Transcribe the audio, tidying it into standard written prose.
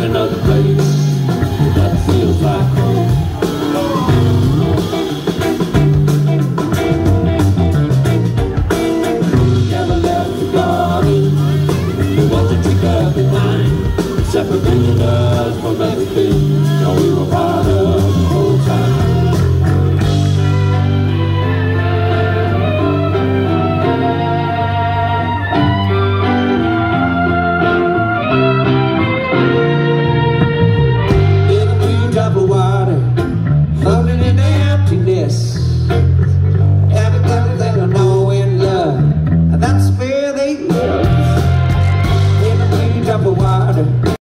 another place that feels like home. Never left the garden, we want to take up the line, separated us from everything that we were part of the whole time. Floating in emptiness, everybody they don't know in love, and that's where they live. In a blue drop of water.